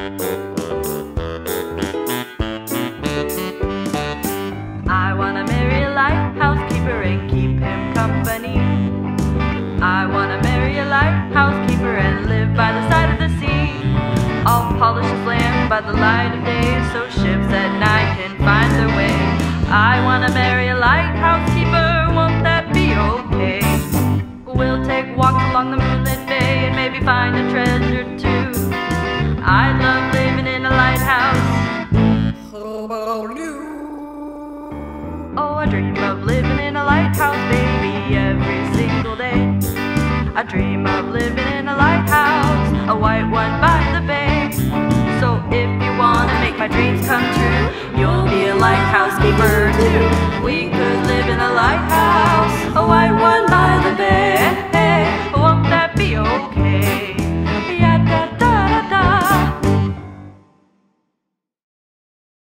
I wanna marry a lighthouse keeper and keep him company. I wanna marry a lighthouse keeper and live by the side of the sea. I'll polish his lamp by the light of day, so ships at night can find their way. I wanna marry a lighthouse keeper, won't that be okay? We'll take walks along the moonlit bay and maybe find a treasure too. I love living in a lighthouse. Oh, I dream of living in a lighthouse, baby, every single day. I dream of living in a lighthouse, a white one by the bay. So if you wanna make my dreams come true, you'll be a lighthouse keeper too. We could live in a lighthouse, a white one by